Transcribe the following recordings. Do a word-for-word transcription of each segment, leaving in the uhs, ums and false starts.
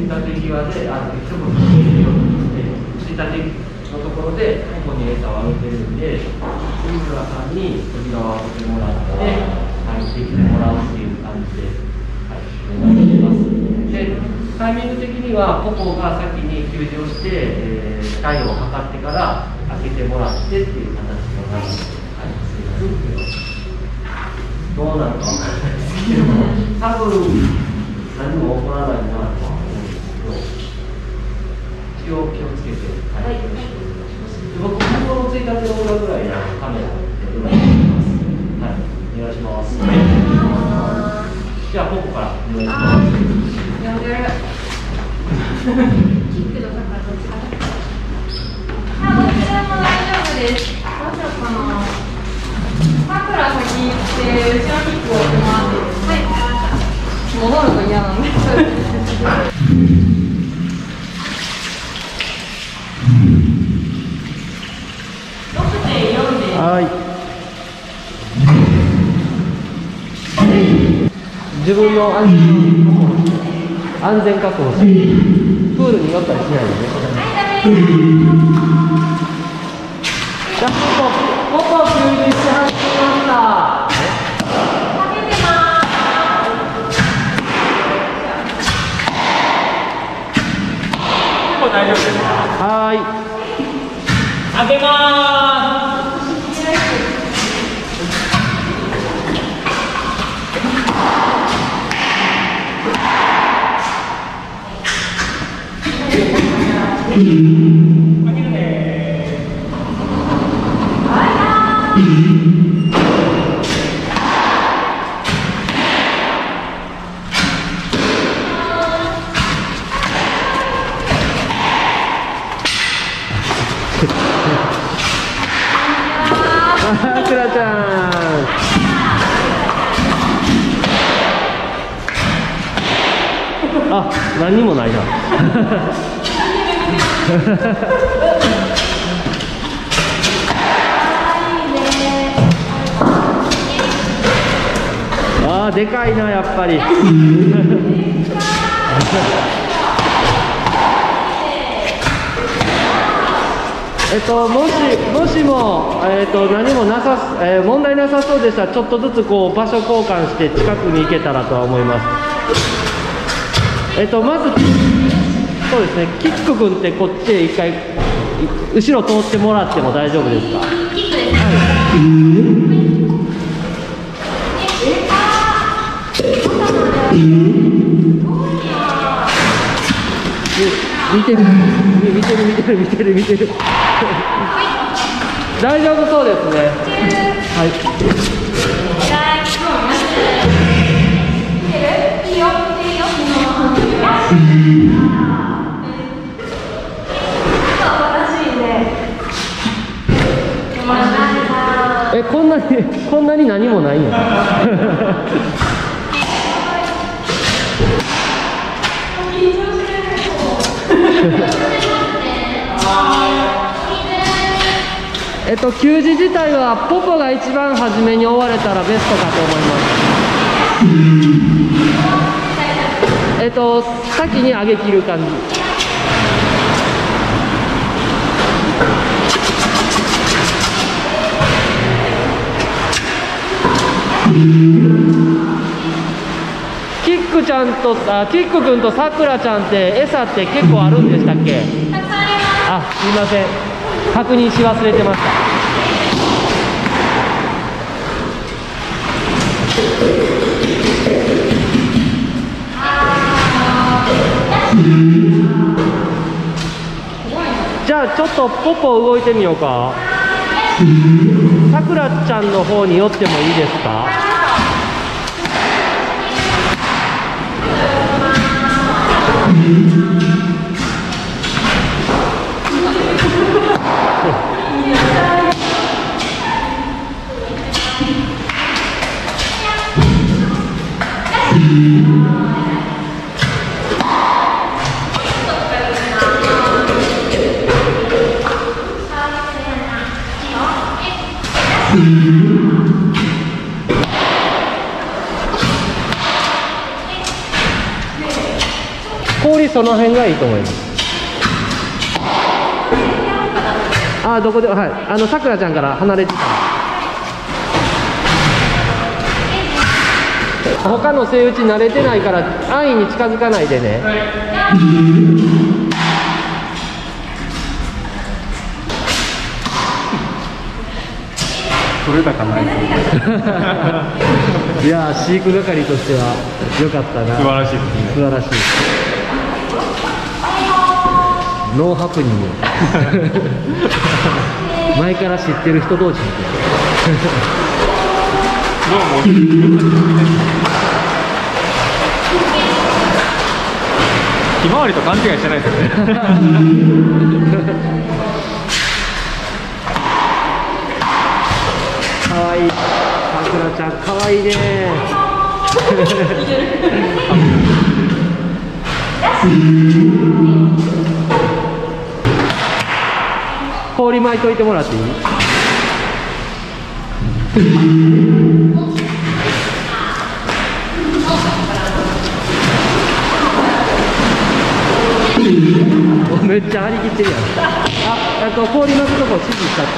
りたて際で、あ、ちょっと見えるようにして、つりたてのところで、ここに餌をあげてるんで、杉村さんに扉を開けてもらって、入ってきてもらうっていう感じで、はい、お願いします。で、タイミング的には、ポポが先に給仕をして、えー、体温を測ってから開けてもらってっていう形の流れで、はい、すいません。どうなるかわからないですけど、多分何も起こらないなとは思うんですけど、一応気をつけて、はい、よろしくお願いします。僕、僕のついたての裏ぐらいのカメラでお願いします。はい、お願いします。はい、じゃあ、ここからお願いします。 呼んでる。キックとサッカーどっちがいい？あ、どっちでも大丈夫です。どうしようかな。さくら先行って後ろキックをしてもらって、はい、戻ると嫌なんです。ろくてんよんです。 はい。自分の安全安全確保して、プールに寄ったりしないでね。はい、ダメ。じゃあ、ポポ、ポポ給仕してはってました。 かけてます。 もう大丈夫ですか？ はーい。 開けまーす。開けるねー。 さくらちゃん。あ、何にもないな。あー、でかいな、やっぱり。えっと、もし、もしも、えっと、何もなさ、えー、問題なさそうでしたら、ちょっとずつこう場所交換して近くに行けたらとは思います。えっと、まず、そうですね、キック君ってこっちへ一回、後ろ通ってもらっても大丈夫ですか？ キックです。 はい。見てる、見てる、見てる、見てる、見てる。大丈夫そうですね。はい。え、こんなに、こんなに何もないんや。えっと、給仕自体はポポが一番初めに終われたらベストかと思います。えっと、先に上げ切る感じ。キックちゃんと、あ、キック君とさくらちゃんって餌って結構あるんでしたっけ？ たくさんあります。 あ、すいません。確認し忘れてました。じゃあちょっとポポ動いてみようか。さくらちゃんの方に寄ってもいいですか？こ氷その辺がいいと思います。あ、どこで、はい、あのさくらちゃんから離れてた。他のセイウチ慣れてないから安易に近づかないでね。 取れたかないいやー、飼育係としては良かったな。 素晴らしいですね。 素晴らしい。ノーハプニング。前から知ってる人同士みたいどうもひまわりと勘違いしてないですよね。 かわいい。さくらちゃんかわいいね。氷巻いといてもらっていい？めっちゃ張り切ってるやん。あ、あと氷巻くとこ指示したって。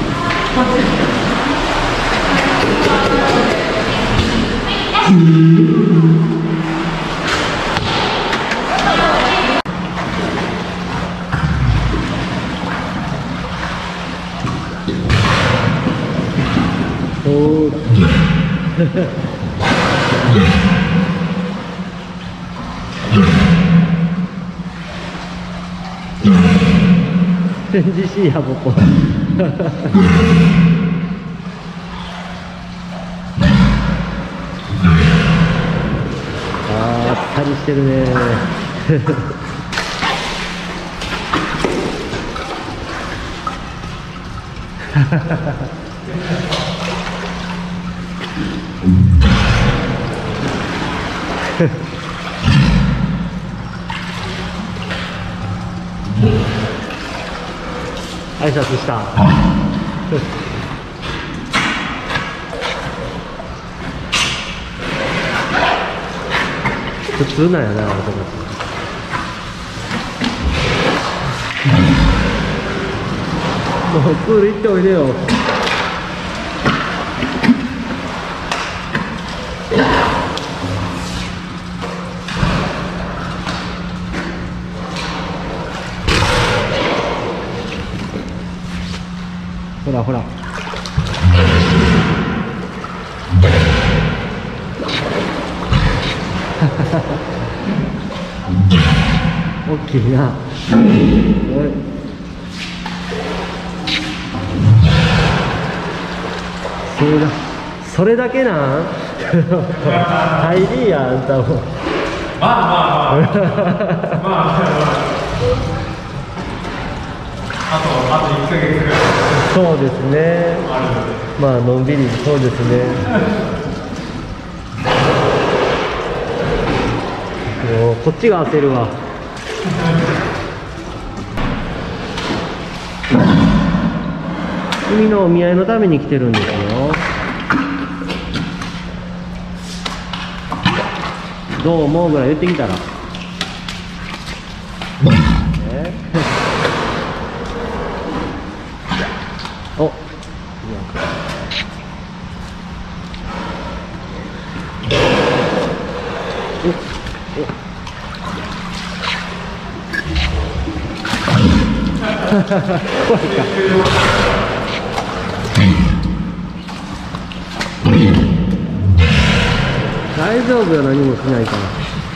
おー自信や僕は。あー、あっさりしてるね。挨拶した。普通なんやな、男たち。もうプール行っておいでよ。ほらほら。大きいな。おい。それだ。それだけなん。入りや、あんたも。 まあまあまあ。まあまあ。あと、あといっかげつぐらい。 そうですね。まあのんびり、そうですね。もうこっちが焦るわ。海のお見合いのために来てるんですよ。どう思うぐらい言ってきたら。えお、怖いか。大丈夫よ、何もしないから。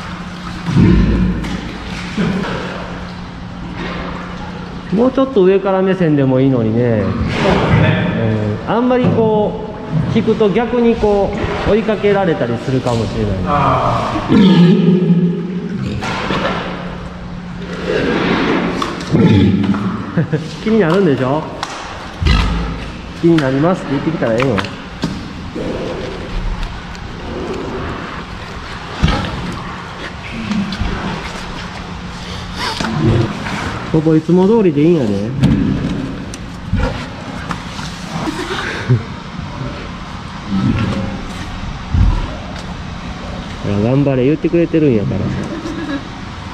もうちょっと上から目線でもいいのにね。えー、あんまりこう引くと逆にこう追いかけられたりするかもしれない。気になるんでしょ。気になりますって言ってきたらええよ。ここいつも通りでいいんやで。ほら頑張れ言ってくれてるんやからさ。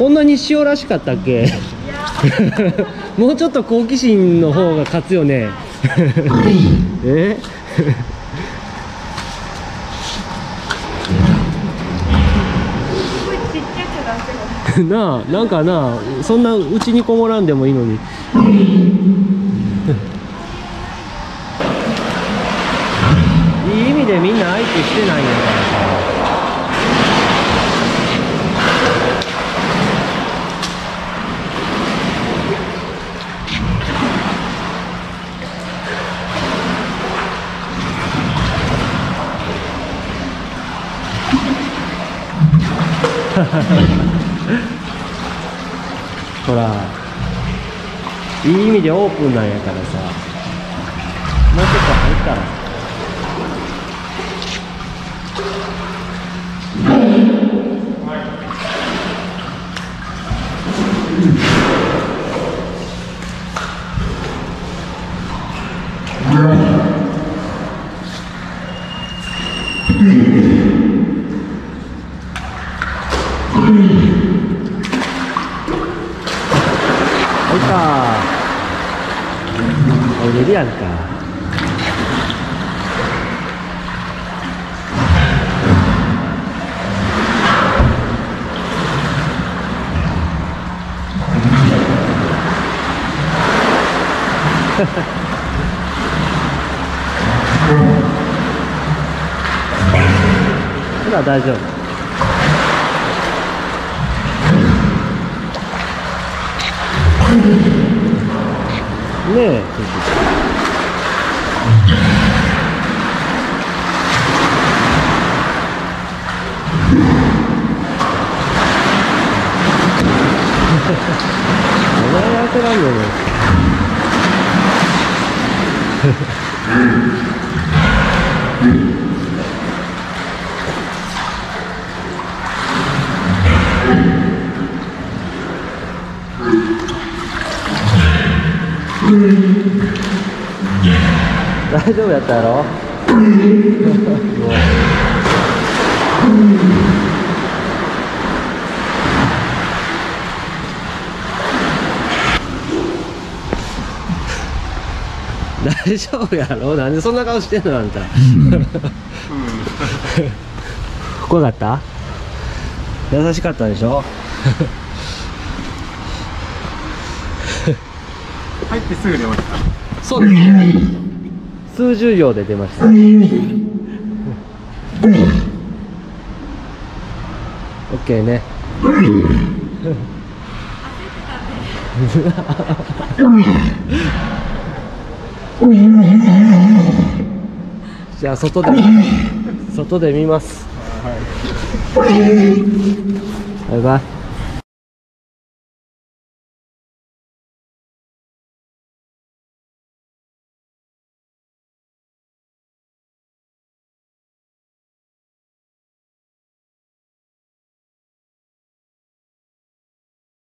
こんなに塩らしかったっけ？もうちょっと好奇心の方が勝つよね。え？なあ、なんかな、そんなうちにこもらんでもいいのに。いい意味でみんな相手してないんやからさ。ほら、いい意味でオープンなんやからさ、もうちょっと入ったら。入ったー。入れるやんか。ほら大丈夫。ねえ。お前やってらんのね。大丈夫やったやろ。大丈夫やろ。なんでそんな顔してんのあんた。怖かった？優しかったでしょ。 入ってすぐ出ました。 そうですね。数十秒で出ました。オッケーね。じゃあ外で外で見ます。バイバイ。